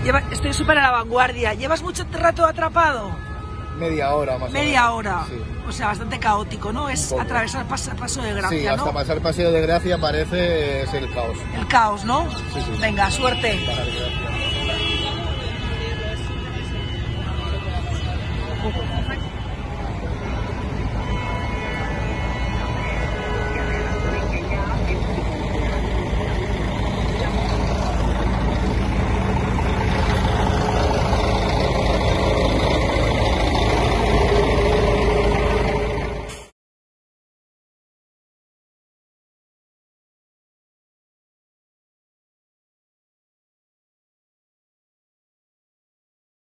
Estoy súper a la vanguardia. ¿Llevas mucho rato atrapado? Media hora más o menos. Media hora. Sí. O sea, bastante caótico, ¿no? Es atravesar Paso de Gracia, Sí, ¿no? hasta pasar Paseo de Gracia parece ser el caos. El caos, ¿no? Sí, sí. Venga, suerte. Vale, gracias.